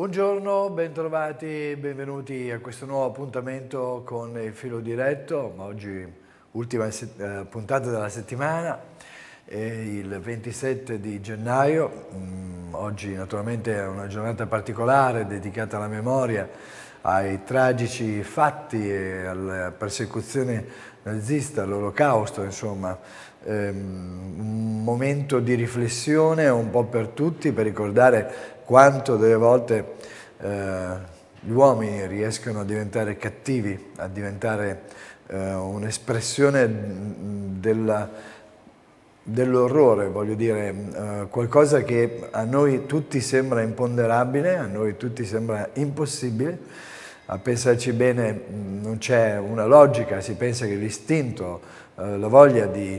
Buongiorno, bentrovati, benvenuti a questo nuovo appuntamento con il Filo Diretto, oggi ultima puntata della settimana, il 27 di gennaio, oggi naturalmente è una giornata particolare dedicata alla memoria, ai tragici fatti e alla persecuzione nazista, all'Olocausto, insomma, un momento di riflessione un po' per tutti, per ricordare quanto delle volte gli uomini riescono a diventare cattivi, a diventare un'espressione dell'orrore, voglio dire, qualcosa che a noi tutti sembra imponderabile, a noi tutti sembra impossibile. A pensarci bene non c'è una logica, si pensa che l'istinto, la voglia di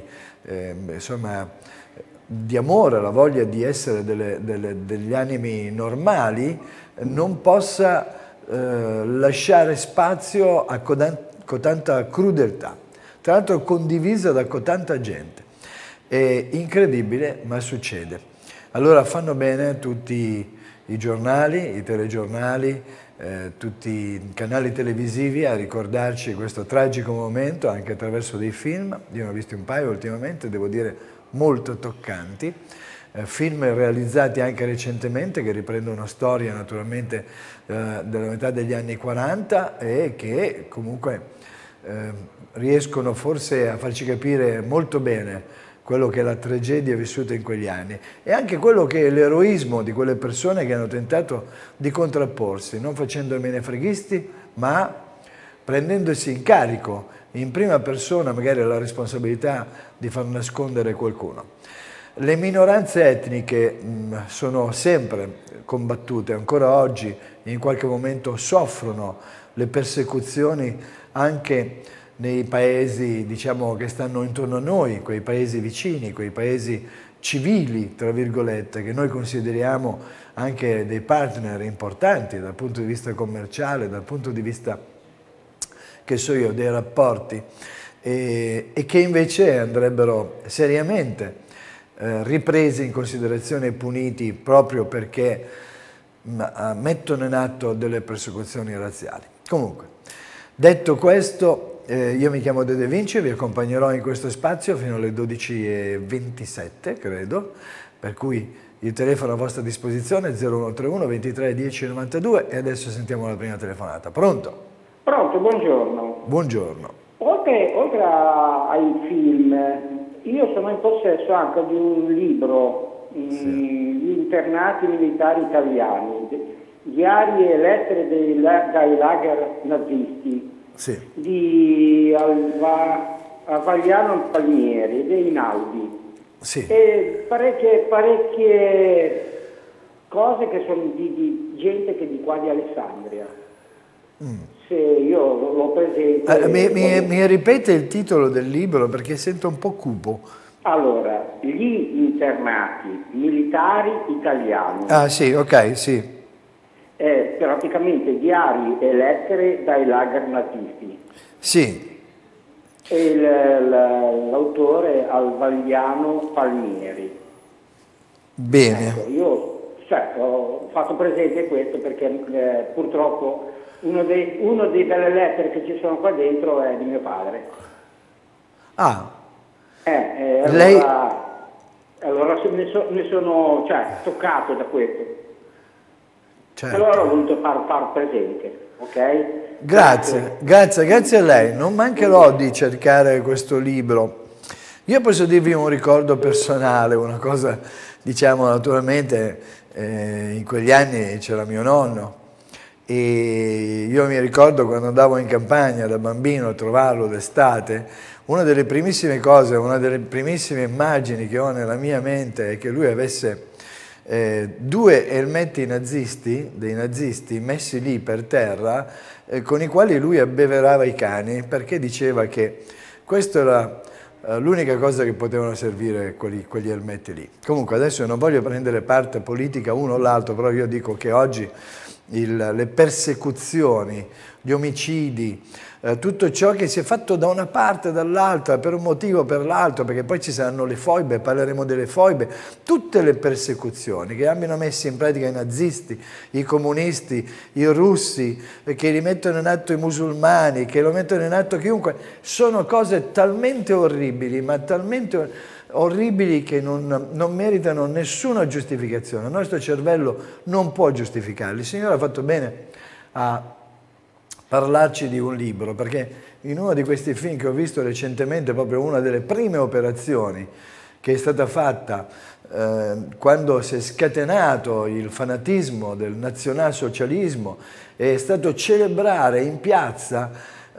amore, la voglia di essere degli animi normali non possa lasciare spazio a cotanta crudeltà, tra l'altro condivisa da cotanta gente. È incredibile, ma succede. Allora fanno bene tutti i giornali, i telegiornali, tutti i canali televisivi a ricordarci questo tragico momento anche attraverso dei film. Io ne ho visti un paio ultimamente, devo dire molto toccanti, film realizzati anche recentemente che riprendono storia naturalmente della metà degli anni 40 e che comunque riescono forse a farci capire molto bene quello che è la tragedia vissuta in quegli anni e anche quello che è l'eroismo di quelle persone che hanno tentato di contrapporsi, non facendo i menefreghisti, ma prendendosi in carico in prima persona magari la responsabilità di far nascondere qualcuno. Le minoranze etniche sono sempre combattute, ancora oggi in qualche momento soffrono le persecuzioni anche nei paesi, diciamo, che stanno intorno a noi, quei paesi vicini, quei paesi civili, tra virgolette, che noi consideriamo anche dei partner importanti dal punto di vista commerciale, dal punto di vista, che so io, dei rapporti, e che invece andrebbero seriamente ripresi in considerazione e puniti proprio perché mettono in atto delle persecuzioni razziali. Comunque, detto questo, io mi chiamo De De Vinci, vi accompagnerò in questo spazio fino alle 12:27, credo, per cui il telefono a vostra disposizione è 0131 23 10 92 e adesso sentiamo la prima telefonata. Pronto? Pronto, buongiorno. Buongiorno. Oltre ai film, io sono in possesso anche di un libro, Gli internati militari italiani, diari e lettere dai lager nazisti, sì, di Avagliano Palmieri ed Einaudi. Sì. E parecchie cose che sono di gente che è di qua di Alessandria. Se io l'ho presente... Mi ripete il titolo del libro perché sento un po' cupo. Allora, Gli internati militari italiani. Ah sì, ok, sì. È praticamente diari e lettere dai lager nazisti. Sì. E l'autore Avagliano Palmieri. Bene. Ecco, io ho fatto presente questo perché purtroppo uno delle belle lettere che ci sono qua dentro è di mio padre. Ah. Allora ne sono toccato da questo. Certo. Allora ho voluto far presente, ok? Grazie a lei. Non mancherò di cercare questo libro. Io posso dirvi un ricordo personale, una cosa, diciamo, naturalmente in quegli anni c'era mio nonno e io mi ricordo quando andavo in campagna da bambino a trovarlo d'estate, una delle primissime cose, una delle primissime immagini che ho nella mia mente è che lui avesse due elmetti nazisti, dei nazisti messi lì per terra, con i quali lui abbeverava i cani perché diceva che questa era l'unica cosa che potevano servire quegli elmetti lì. Comunque adesso non voglio prendere parte politica uno o l'altro, però io dico che oggi le persecuzioni, gli omicidi, tutto ciò che si è fatto da una parte e dall'altra per un motivo o per l'altro, perché poi ci saranno le foibe, parleremo delle foibe, tutte le persecuzioni che abbiano messo in pratica i nazisti, i comunisti, i russi, che li mettono in atto i musulmani, che lo mettono in atto chiunque, sono cose talmente orribili, ma talmente orribili che non meritano nessuna giustificazione. Il nostro cervello non può giustificarli. Il Signore ha fatto bene a parlarci di un libro, perché in uno di questi film che ho visto recentemente, proprio una delle prime operazioni che è stata fatta quando si è scatenato il fanatismo del nazionalsocialismo, è stato celebrare in piazza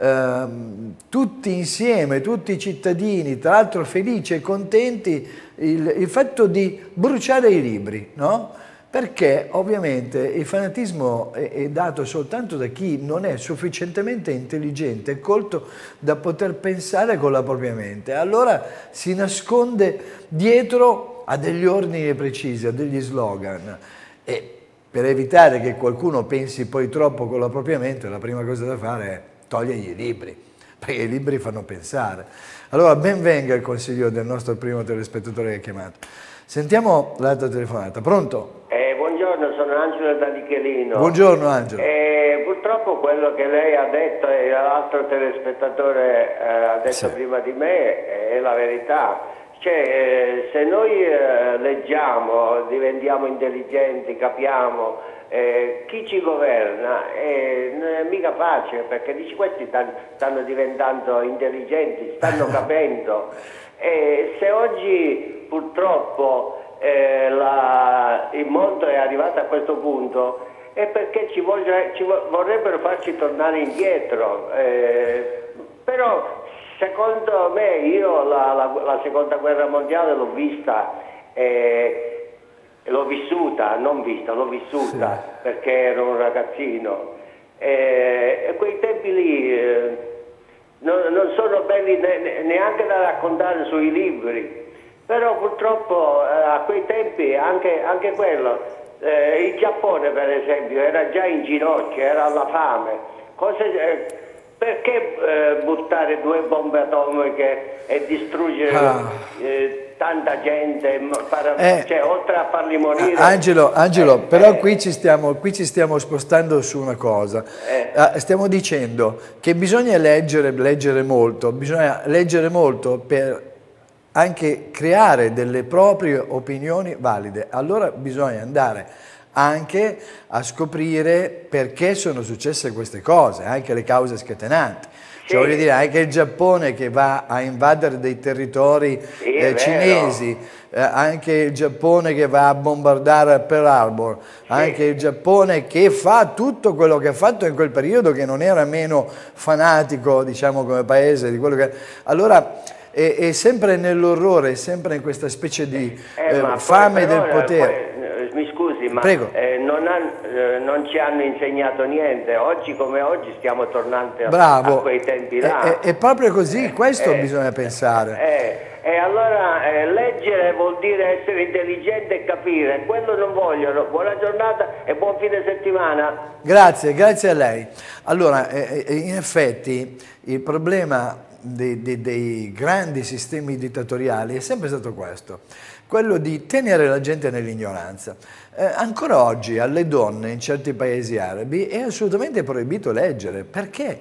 tutti insieme, tutti i cittadini, tra l'altro felici e contenti, il fatto di bruciare i libri, no? Perché ovviamente il fanatismo è dato soltanto da chi non è sufficientemente intelligente e colto da poter pensare con la propria mente. Allora si nasconde dietro a degli ordini precisi, a degli slogan. E per evitare che qualcuno pensi poi troppo con la propria mente, la prima cosa da fare è togliergli i libri, perché i libri fanno pensare. Allora ben venga il consiglio del nostro primo telespettatore che ha chiamato. Sentiamo l'altra telefonata. Pronto? Buongiorno, sono Angelo da Nichelino. Buongiorno Angelo. Purtroppo quello che lei ha detto e l'altro telespettatore ha detto prima di me è la verità. Cioè, se noi leggiamo, diventiamo intelligenti, capiamo, chi ci governa non è mica facile, perché dici questi stanno diventando intelligenti, stanno capendo. Se oggi purtroppo il mondo è arrivato a questo punto è perché vorrebbero farci tornare indietro, però secondo me io la seconda guerra mondiale l'ho vista, l'ho vissuta, sì, perché ero un ragazzino, e quei tempi lì non sono belli neanche da raccontare sui libri. Però purtroppo a quei tempi anche quello, il Giappone per esempio era già in ginocchio, era alla fame. Perché buttare 2 bombe atomiche e distruggere tanta gente, cioè, oltre a farli morire? Angelo, però qui ci stiamo spostando su una cosa. Stiamo dicendo che bisogna leggere molto, bisogna leggere molto per anche creare delle proprie opinioni valide. Allora bisogna andare anche a scoprire perché sono successe queste cose, anche le cause scatenanti. Cioè, voglio dire, anche il Giappone che va a invadere dei territori cinesi, anche il Giappone che va a bombardare Pearl Harbor, anche il Giappone che fa tutto quello che ha fatto in quel periodo, che non era meno fanatico, diciamo, come paese di quello che... Allora, è sempre nell'orrore, è sempre in questa specie di fame del potere. Mi scusi, ma non ci hanno insegnato niente. Oggi come oggi stiamo tornando a quei tempi là. È proprio così, questo bisogna pensare. E allora leggere vuol dire essere intelligente e capire. Quello non vogliono. Buona giornata e buon fine settimana. Grazie a lei. Allora, in effetti il problema dei grandi sistemi dittatoriali è sempre stato questo, quello di tenere la gente nell'ignoranza. Ancora oggi alle donne in certi paesi arabi è assolutamente proibito leggere. Perché?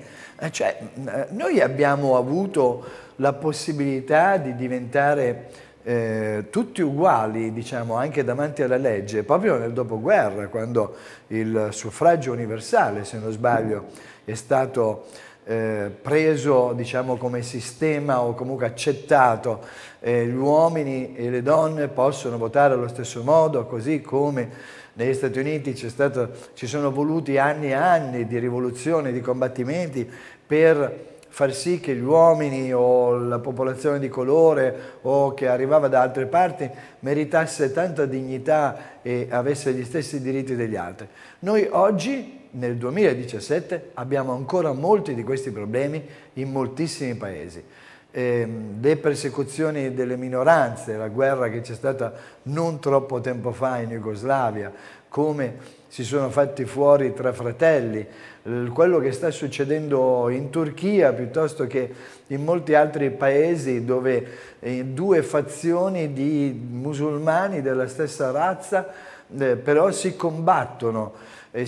Noi abbiamo avuto la possibilità di diventare tutti uguali, diciamo, anche davanti alla legge, proprio nel dopoguerra, quando il suffragio universale, se non sbaglio, è stato preso, diciamo, come sistema o comunque accettato. Gli uomini e le donne possono votare allo stesso modo, così come negli Stati Uniti ci sono voluti anni e anni di rivoluzioni, di combattimenti per far sì che gli uomini o la popolazione di colore o che arrivava da altre parti meritasse tanta dignità e avesse gli stessi diritti degli altri. Noi oggi, nel 2017, abbiamo ancora molti di questi problemi in moltissimi paesi. le persecuzioni delle minoranze, la guerra che c'è stata non troppo tempo fa in Jugoslavia, come si sono fatti fuori tra fratelli, quello che sta succedendo in Turchia piuttosto che in molti altri paesi dove due fazioni di musulmani della stessa razza però si combattono e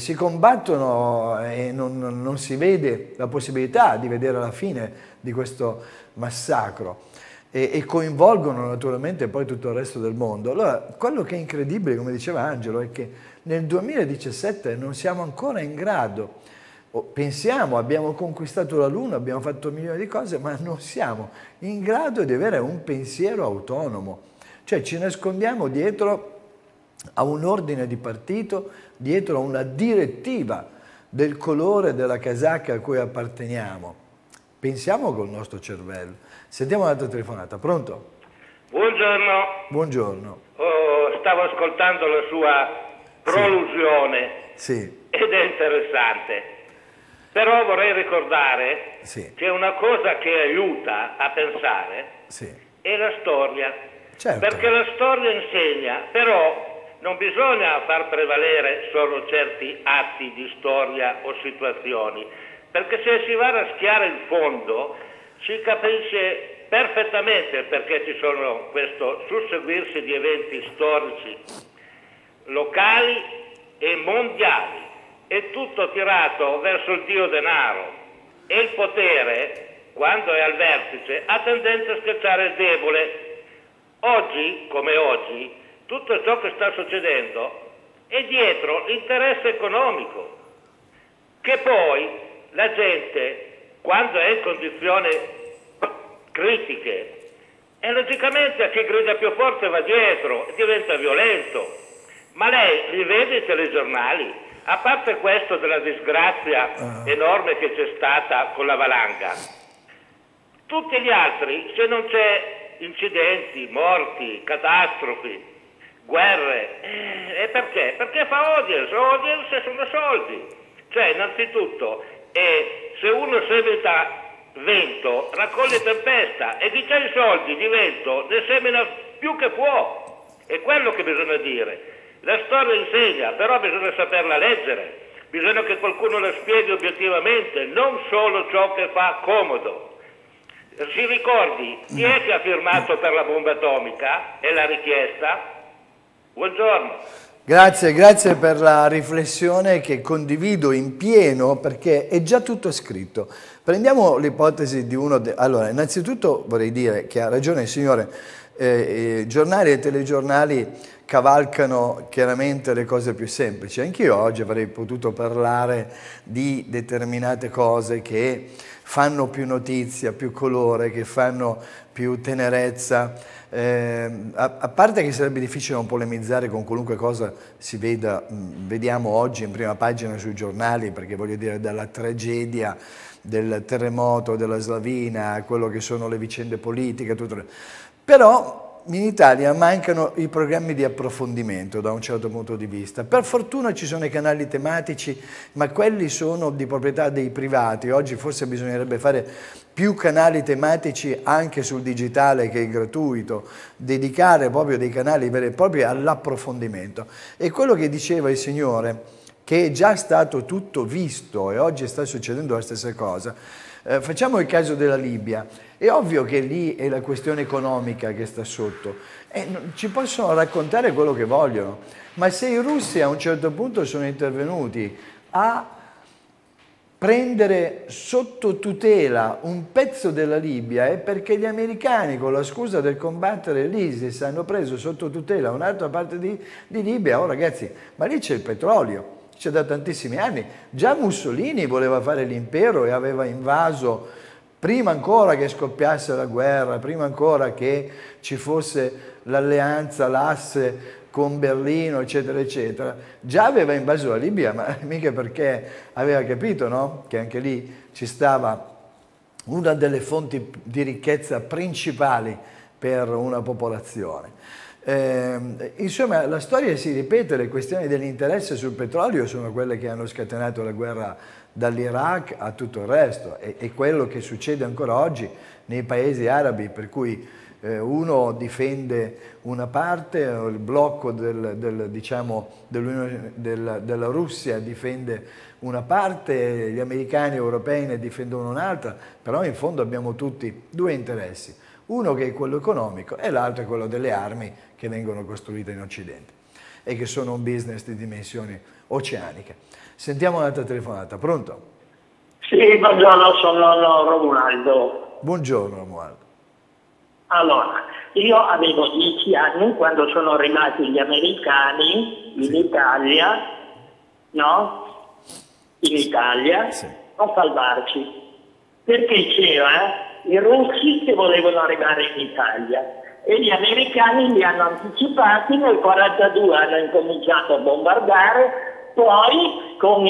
non si vede la possibilità di vedere la fine di questo massacro e coinvolgono naturalmente poi tutto il resto del mondo. Allora, quello che è incredibile, come diceva Angelo, è che nel 2017 non siamo ancora in grado, pensiamo, abbiamo conquistato la Luna, abbiamo fatto milioni di cose, ma non siamo in grado di avere un pensiero autonomo. Cioè ci nascondiamo dietro a un ordine di partito, dietro a una direttiva del colore della casacca a cui apparteniamo. Pensiamo col nostro cervello. Sentiamo un'altra telefonata. Pronto? Buongiorno. Buongiorno. Stavo ascoltando la sua prolusione sì. Ed è interessante. Però vorrei ricordare che una cosa che aiuta a pensare è la storia. Certo. Perché la storia insegna, però non bisogna far prevalere solo certi atti di storia o situazioni, perché se si va a raschiare il fondo si capisce perfettamente perché ci sono questo susseguirsi di eventi storici locali e mondiali, è tutto tirato verso il dio denaro e il potere, quando è al vertice, ha tendenza a schiacciare il debole. Oggi, come oggi, tutto ciò che sta succedendo è dietro l'interesse economico, che poi la gente, quando è in condizioni critiche, e logicamente a chi grida più forte va dietro e diventa violento. Ma lei li vede i telegiornali? A parte questo della disgrazia enorme che c'è stata con la valanga, tutti gli altri, se non c'è incidenti, morti, catastrofi, guerre, e perché? Perché fa audience sono soldi. Cioè, innanzitutto, se uno semina vento, raccoglie tempesta, e chi ha i soldi di vento ne semina più che può. È quello che bisogna dire. La storia insegna, però bisogna saperla leggere, bisogna che qualcuno la spieghi obiettivamente, non solo ciò che fa comodo. Si ricordi chi è che ha firmato per la bomba atomica e la richiesta? Buongiorno. Grazie per la riflessione che condivido in pieno perché è già tutto scritto. Prendiamo l'ipotesi di uno... Allora, innanzitutto vorrei dire che ha ragione il signore, giornali e telegiornali cavalcano chiaramente le cose più semplici. Anch'io oggi avrei potuto parlare di determinate cose che fanno più notizia, più colore, che fanno più tenerezza. A parte che sarebbe difficile non polemizzare con qualunque cosa vediamo oggi in prima pagina sui giornali, perché voglio dire dalla tragedia del terremoto della Slavina a quello che sono le vicende politiche, tutto. Però in Italia mancano i programmi di approfondimento da un certo punto di vista. Per fortuna ci sono i canali tematici, ma quelli sono di proprietà dei privati. Oggi forse bisognerebbe fare più canali tematici anche sul digitale, che è gratuito, dedicare proprio dei canali veri e propri all'approfondimento. E quello che diceva il signore, che è già stato tutto visto e oggi sta succedendo la stessa cosa, facciamo il caso della Libia. È ovvio che lì è la questione economica che sta sotto. Ci possono raccontare quello che vogliono, ma se i russi a un certo punto sono intervenuti a prendere sotto tutela un pezzo della Libia è perché gli americani, con la scusa del combattere l'ISIS, hanno preso sotto tutela un'altra parte di Libia. Oh ragazzi, ma lì c'è il petrolio. C'è da tantissimi anni. Già Mussolini voleva fare l'impero e aveva invaso, prima ancora che scoppiasse la guerra, prima ancora che ci fosse l'alleanza, l'asse con Berlino, eccetera, eccetera. Già aveva invaso la Libia, ma mica perché aveva capito, no? Che anche lì ci stava una delle fonti di ricchezza principali per una popolazione. Insomma, la storia si ripete, le questioni dell'interesse sul petrolio sono quelle che hanno scatenato la guerra dall'Iraq a tutto il resto, e quello che succede ancora oggi nei paesi arabi, per cui uno difende una parte, il blocco diciamo, della Russia difende una parte, gli americani e gli europei ne difendono un'altra, però in fondo abbiamo tutti due interessi, uno che è quello economico e l'altro è quello delle armi che vengono costruite in Occidente e che sono un business di dimensioni oceaniche. Sentiamo un'altra telefonata, pronto? Sì, buongiorno, sono Romualdo. Buongiorno Romualdo. Allora, io avevo 10 anni quando sono arrivati gli americani in Italia, no? In Italia, a salvarci, perché c'era i russi che volevano arrivare in Italia e gli americani li hanno anticipati, nel 1942 hanno incominciato a bombardare, poi con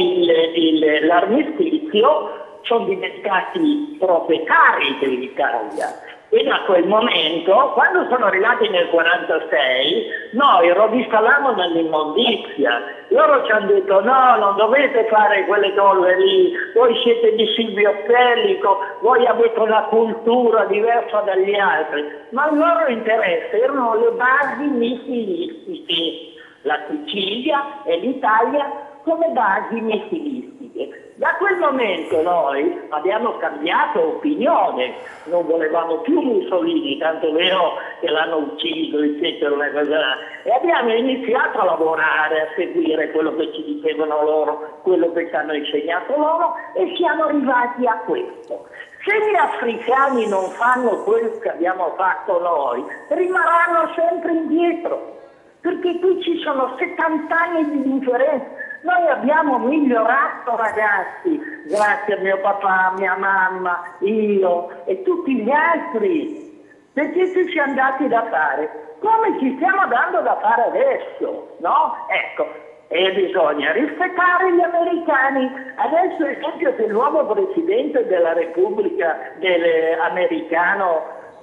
l'armistizio sono diventati proprietari dell'Italia. E da quel momento, quando sono arrivati nel 1946, noi rovesciavamo nell'immondizia. Loro ci hanno detto: no, non dovete fare quelle cose lì, voi siete di Silvio Pellico, voi avete una cultura diversa dagli altri. Ma il loro interesse erano le basi missilistiche, la Sicilia e l'Italia come basi missilistiche. Da quel momento noi abbiamo cambiato opinione, non volevamo più Mussolini, tanto vero che l'hanno ucciso, eccetera, una cosa, e abbiamo iniziato a lavorare, a seguire quello che ci dicevano loro, quello che ci hanno insegnato loro, e siamo arrivati a questo. Se gli africani non fanno quello che abbiamo fatto noi, rimarranno sempre indietro, perché qui ci sono 70 anni di differenza. Noi abbiamo migliorato, ragazzi, grazie a mio papà, mia mamma, io e tutti gli altri, perché ci siamo dati da fare, come ci stiamo dando da fare adesso, no? Ecco, e bisogna rispettare gli americani. Adesso è esempio che il nuovo presidente della Repubblica americano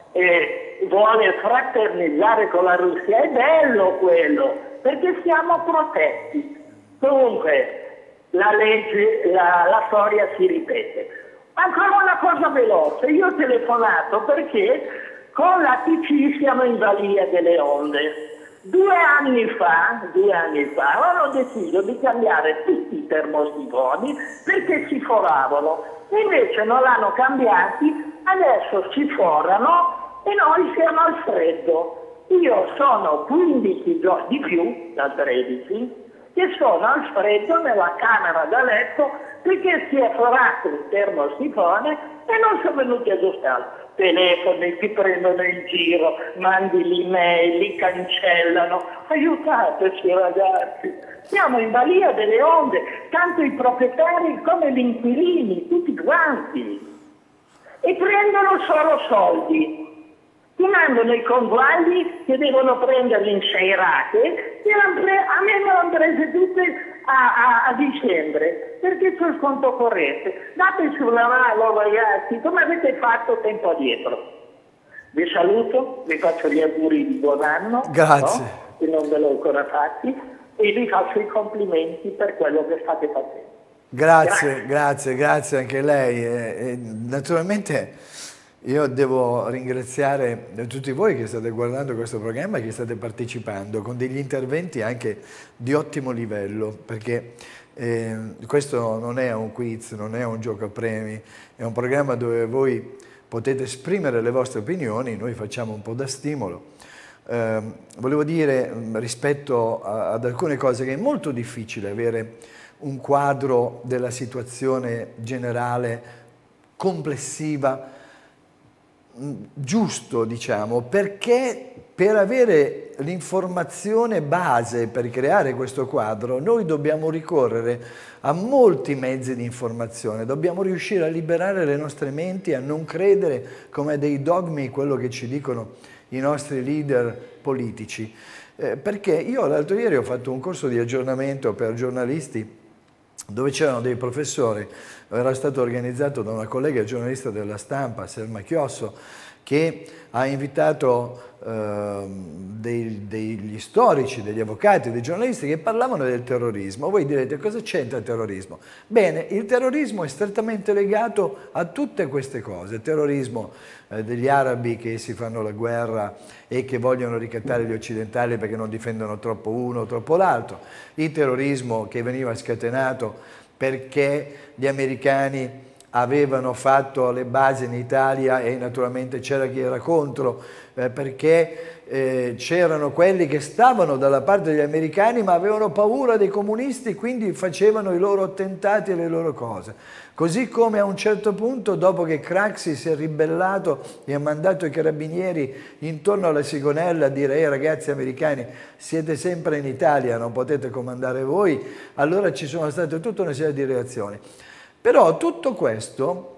vuole fraternizzare con la Russia, è bello quello, perché siamo protetti. Comunque la storia si ripete. Ancora una cosa veloce, io ho telefonato perché con la TC siamo in Balia delle Onde. 2 anni fa hanno deciso di cambiare tutti i termosifoni perché si foravano, invece non l'hanno cambiati, adesso si forano e noi siamo al freddo. Io sono 15 giorni di più, da 13, che sono al freddo nella camera da letto perché si è forato il termosifone e non sono venuti a aggiustarlo. Telefoni, ti prendono in giro, mandi l'email, li cancellano. Aiutateci ragazzi, siamo in Balia delle Onde, tanto i proprietari come gli inquilini, tutti quanti, e prendono solo soldi. Ti mandano i conguagli che devono prenderli in 6 rate, a me me l'hanno prese tutte a dicembre, perché c'è il conto corrente. Dateci una mano ragazzi, come avete fatto tempo addietro. Vi saluto, vi faccio gli auguri di buon anno, grazie, no? Che non ve l'ho ancora fatti, e vi faccio i complimenti per quello che state facendo. Grazie anche lei. Naturalmente io devo ringraziare tutti voi che state guardando questo programma e che state partecipando con degli interventi anche di ottimo livello, perché questo non è un quiz, non è un gioco a premi, è un programma dove voi potete esprimere le vostre opinioni, noi facciamo un po' da stimolo. Volevo dire rispetto ad alcune cose che è molto difficile avere un quadro della situazione generale complessiva giusto, diciamo, perché per avere l'informazione base per creare questo quadro noi dobbiamo ricorrere a molti mezzi di informazione, dobbiamo riuscire a liberare le nostre menti, a non credere come dei dogmi quello che ci dicono i nostri leader politici, perché io l'altro ieri ho fatto un corso di aggiornamento per giornalisti dove c'erano dei professori, era stato organizzato da una collega giornalista della Stampa, Selma Chiosso, che ha invitato degli storici, degli avvocati, dei giornalisti che parlavano del terrorismo. Voi direte, cosa c'entra il terrorismo? Bene, il terrorismo è strettamente legato a tutte queste cose. Il terrorismo degli arabi che si fanno la guerra e che vogliono ricattare gli occidentali perché non difendono troppo uno o troppo l'altro. Il terrorismo che veniva scatenato perché gli americani avevano fatto le basi in Italia e naturalmente c'era chi era contro, perché c'erano quelli che stavano dalla parte degli americani ma avevano paura dei comunisti, quindi facevano i loro attentati e le loro cose. Così come a un certo punto, dopo che Craxi si è ribellato e ha mandato i carabinieri intorno alla Sigonella a dire ragazzi americani, siete sempre in Italia, non potete comandare voi, allora ci sono state tutta una serie di reazioni. Però tutto questo,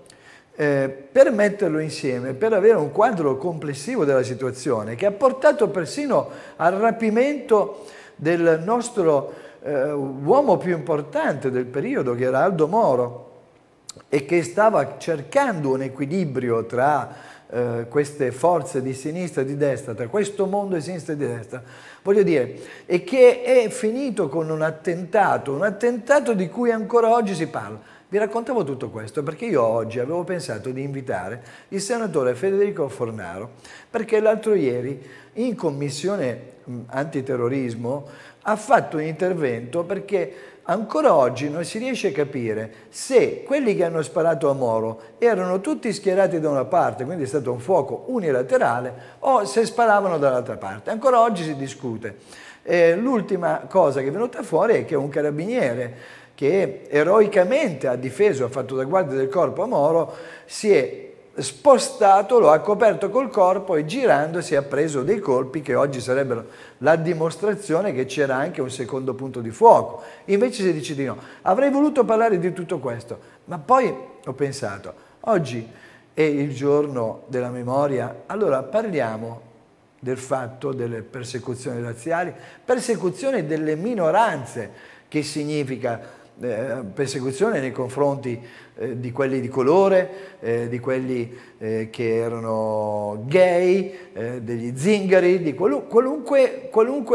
per metterlo insieme, per avere un quadro complessivo della situazione, che ha portato persino al rapimento del nostro uomo più importante del periodo, che era Aldo Moro, e che stava cercando un equilibrio tra queste forze di sinistra e di destra, tra questo mondo di sinistra e di destra, voglio dire, e che è finito con un attentato di cui ancora oggi si parla. Vi raccontavo tutto questo perché io oggi avevo pensato di invitare il senatore Federico Fornaro, perché l'altro ieri in commissione antiterrorismo ha fatto un intervento perché ancora oggi non si riesce a capire se quelli che hanno sparato a Moro erano tutti schierati da una parte, quindi è stato un fuoco unilaterale, o se sparavano dall'altra parte. Ancora oggi si discute. L'ultima cosa che è venuta fuori è che un carabiniere che eroicamente ha difeso, ha fatto da guardia del corpo a Moro, si è spostato, lo ha coperto col corpo e girandosi ha preso dei colpi che oggi sarebbero la dimostrazione che c'era anche un secondo punto di fuoco. Invece si dice di no. Avrei voluto parlare di tutto questo, ma poi ho pensato, oggi è il giorno della memoria, allora parliamo del fatto delle persecuzioni razziali, persecuzione delle minoranze, che significa persecuzione nei confronti di quelli di colore, di quelli che erano gay, degli zingari, di qualunque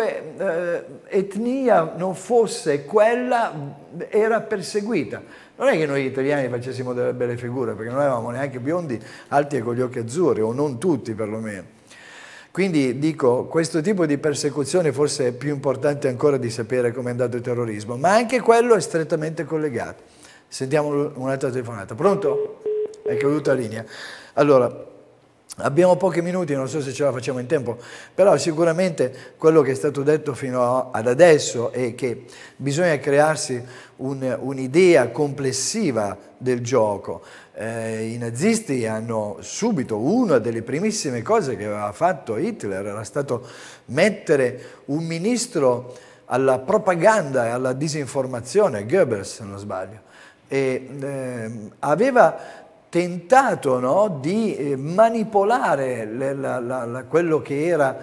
etnia non fosse quella era perseguita. Non è che noi italiani facessimo delle belle figure, perché non avevamo neanche biondi alti e con gli occhi azzurri, o non tutti perlomeno. Quindi dico, questo tipo di persecuzione forse è più importante ancora di sapere come è andato il terrorismo, ma anche quello è strettamente collegato. Sentiamo un'altra telefonata. Pronto? È caduta la linea. Allora, abbiamo pochi minuti, non so se ce la facciamo in tempo, però sicuramente quello che è stato detto fino ad adesso è che bisogna crearsi un'idea complessiva del gioco. I nazisti hanno subito, una delle primissime cose che aveva fatto Hitler era stato mettere un ministro alla propaganda e alla disinformazione, Goebbels se non sbaglio, e aveva tentato, no, di manipolare quello che era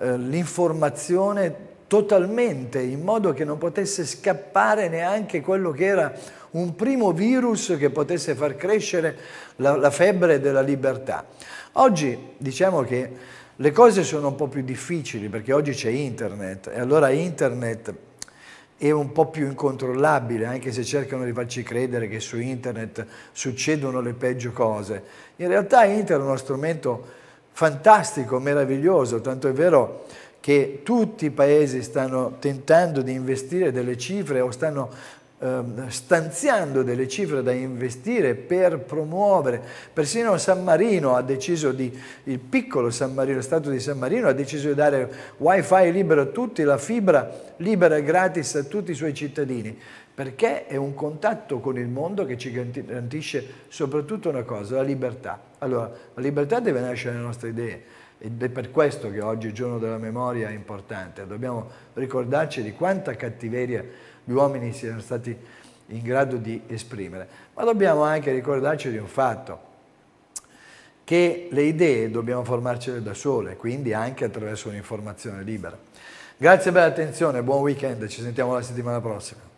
l'informazione totalmente, in modo che non potesse scappare neanche quello che era un primo virus che potesse far crescere la febbre della libertà. Oggi diciamo che le cose sono un po' più difficili perché oggi c'è internet e allora internet è un po' più incontrollabile, anche se cercano di farci credere che su internet succedono le peggio cose. In realtà internet è uno strumento fantastico, meraviglioso, tanto è vero che tutti i paesi stanno tentando di investire delle cifre o stanno stanziando delle cifre da investire per promuovere. Persino San Marino ha deciso il piccolo San Marino, lo Stato di San Marino ha deciso di dare wifi libero a tutti, la fibra libera e gratis a tutti i suoi cittadini, perché è un contatto con il mondo che ci garantisce soprattutto una cosa, la libertà. Allora, la libertà deve nascere dalle nostre idee. Ed è per questo che oggi il giorno della memoria è importante. Dobbiamo ricordarci di quanta cattiveria gli uomini siano stati in grado di esprimere. Ma dobbiamo anche ricordarci di un fatto, che le idee dobbiamo formarcele da sole, quindi anche attraverso un'informazione libera. Grazie per l'attenzione, buon weekend, ci sentiamo la settimana prossima.